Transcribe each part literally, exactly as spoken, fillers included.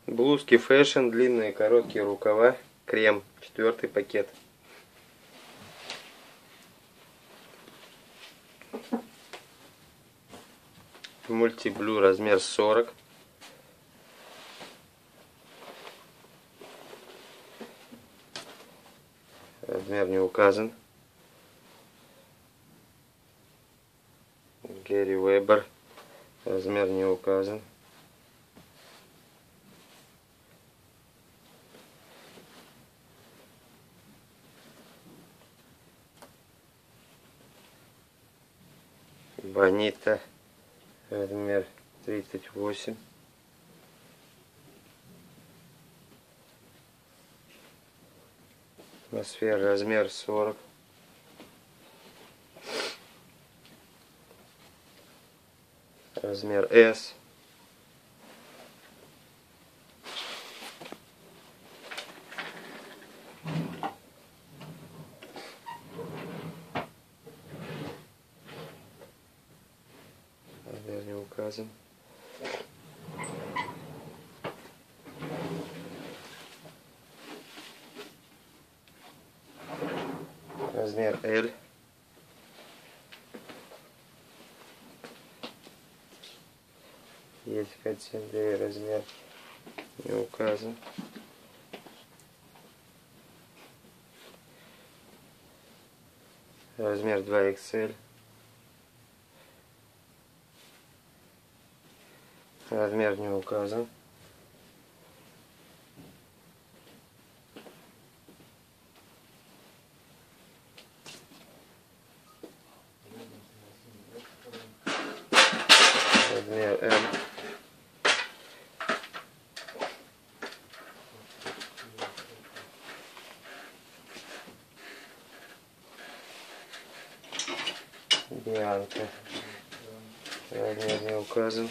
Блузки фэшн, длинные, короткие рукава, крем, четвертый пакет. Мультиблю, размер сорок. Размер не указан. Гэри Вебер. Размер не указан. Бонита. Размер тридцать восемь. Атмосфера, размер сорок. Размер эс. Размер не указан. Размер эль. Есть хотим, размер не указан. Размер два икс эль. Размер не указан. Размер эм. Бианка. Размер не указан.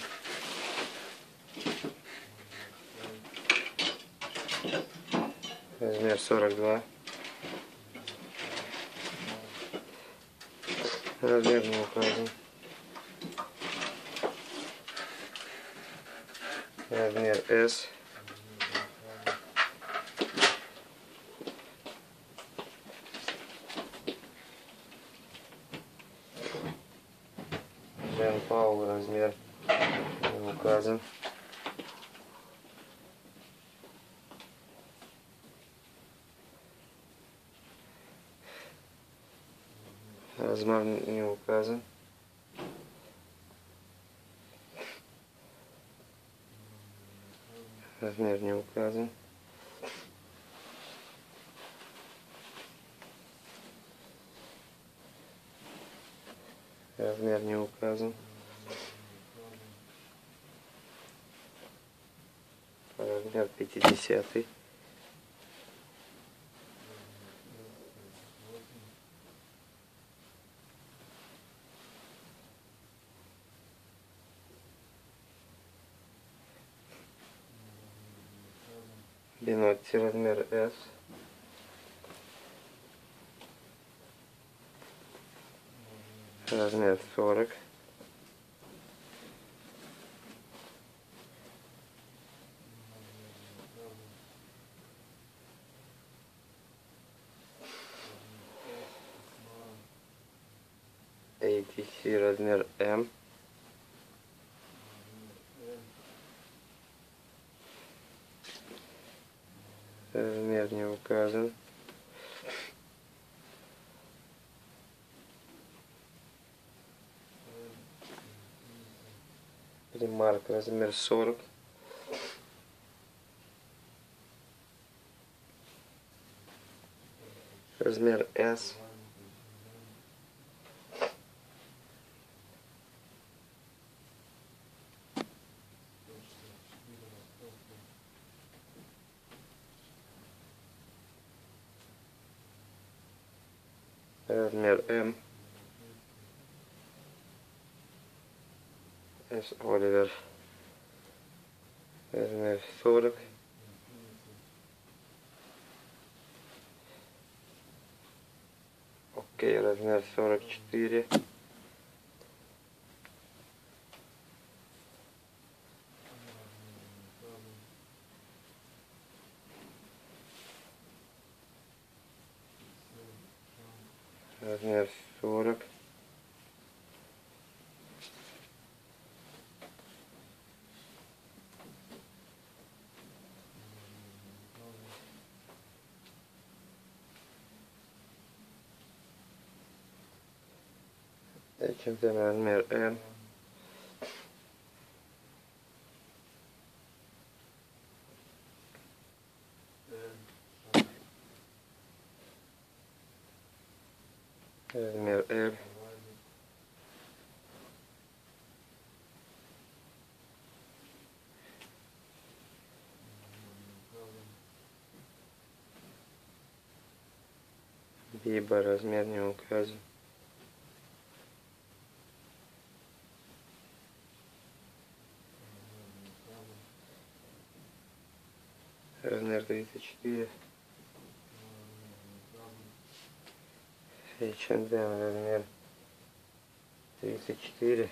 Размер сорок два. Размер не указан. Размер эс. Жан Паул, размер не указан. Размер не указан. Размер не указан. Размер не указан. Размер пятидесятый. Бинотти, размер эс. Размер сорок. эй ти си, размер эм. Размер не указан. Примарк, размер сорок. Размер эс. Размер эм. С. Оливер. Размер сорок. Окей, размер сорок четыре. Размер сорок. Этим размер М. Размер L. Либо размер не указан. Размер тридцать четыре. эйч энд эм размер тридцать четыре.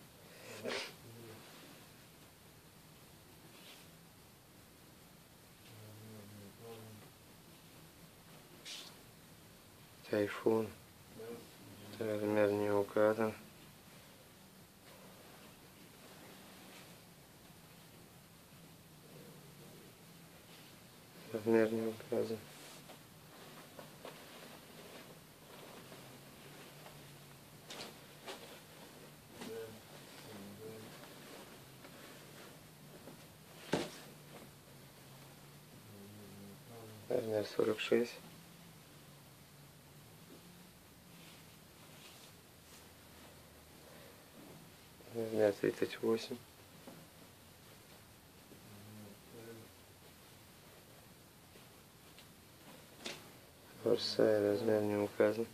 Тайфун. Размер не указан. Размер не указан. Размер сорок шесть. Размер тридцать восемь. Форсай, размер не указан.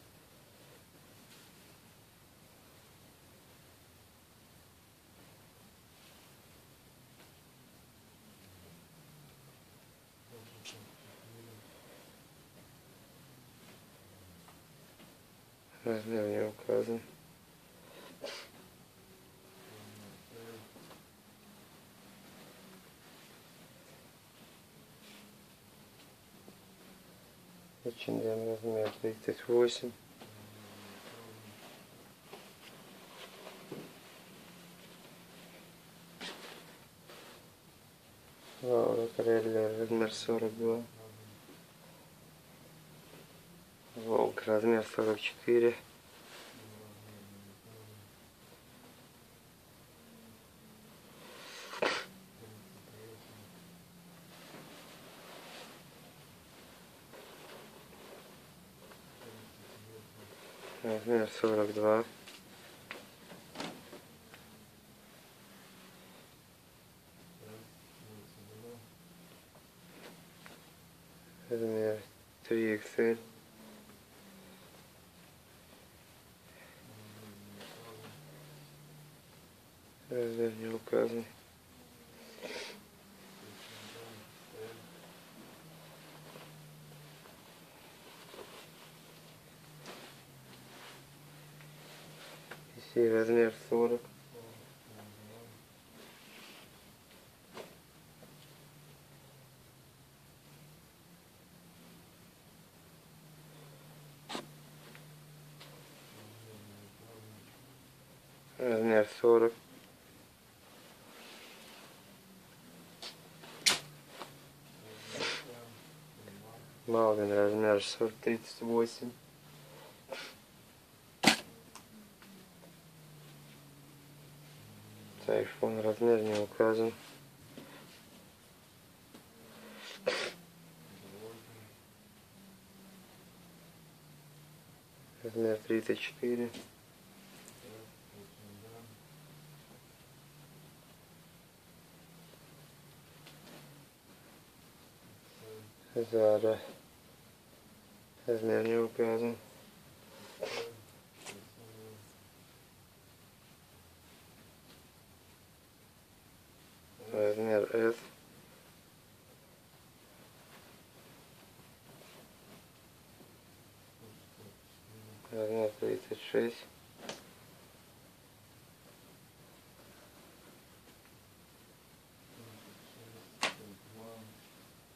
Размер не указан. эйч энд эм размер тридцать восемь. Лаура Карелли размер сорок два. Волк размер сорок четыре. Размер сорок два. Размер три икс эль. Размер не указан. И размер сорок. Размер сорок. Малвин размер сорок тридцать восемь. Тайфун размер не указан. Размер тридцать четыре. Зара. Размер не указан. Размер S. Размер тридцать шесть.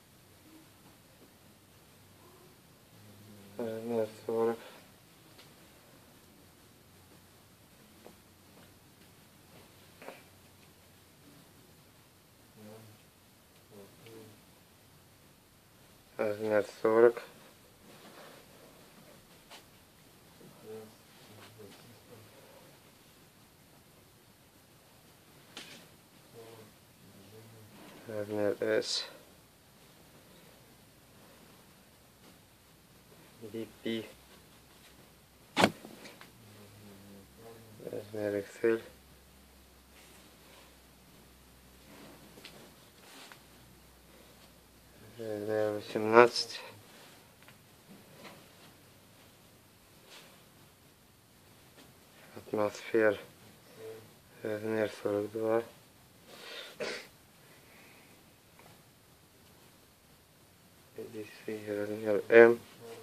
Размер сорок. размер сорок. Размер S. би пи. Размер икс эль. Размер восемнадцать. Атмосфер. Размер сорок два. Здесь размер М.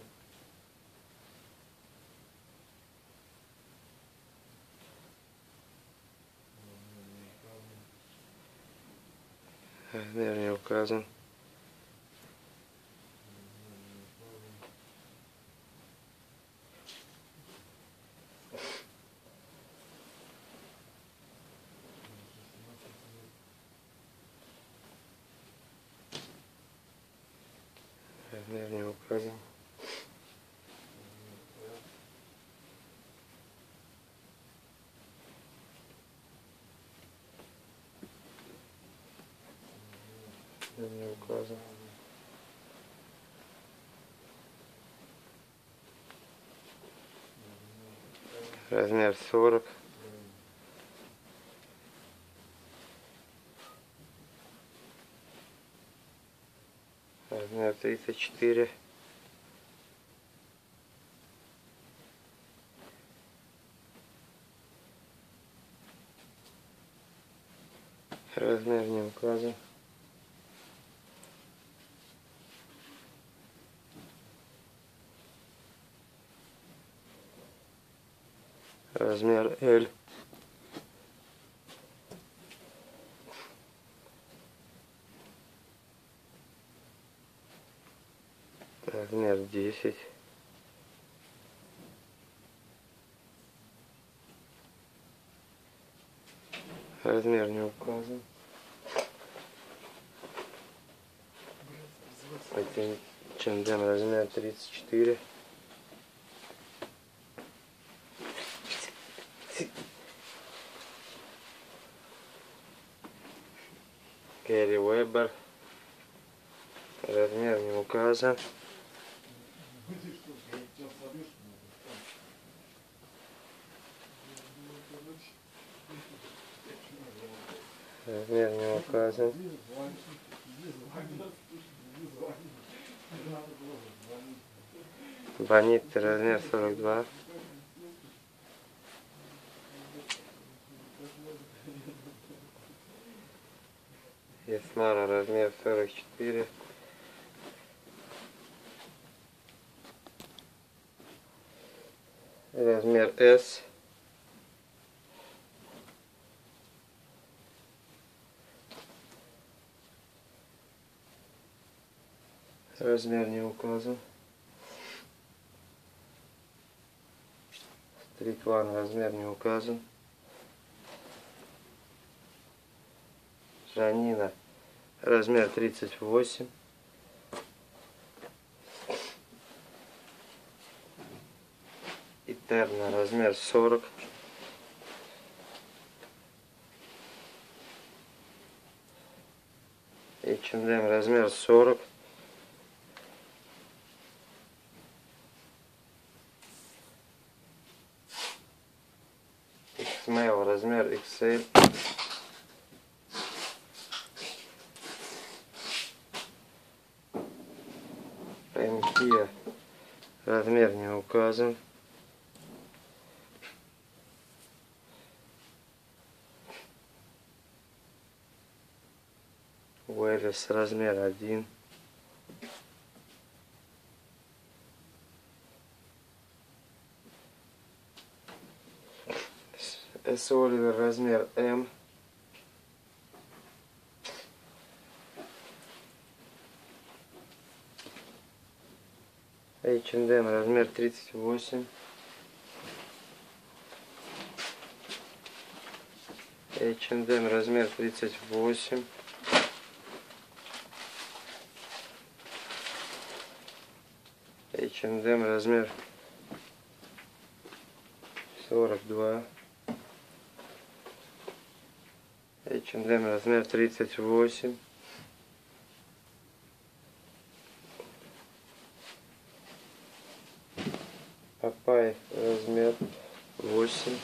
Размер не указан. Размер не указан. Не указан. Размер сорок. Размер тридцать четыре. Размер не указан. Размер L. Размер десять. Размер не указан. эйч энд эм размер тридцать четыре. Керри Вебер. Размер не указан. Размер не указан. Бонит размер сорок два. Ясмара размер сорок четыре. Размер S. Размер не указан. Street One размер не указан. Жанина размер тридцать восемь. Итерна размер сорок. эйч энд эм размер сорок. Икс-Мейл размер икс эль. Пенкия размер не указан. Уэллис размер один. С. Оливер размер М. эйч энд эм размер тридцать восемь. эйч энд эм размер тридцать восемь. эйч энд эм размер сорок два. эйч энд эм размер тридцать восемь. Папай размер восемь.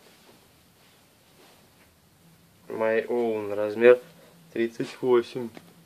My Own размер тридцать восемь.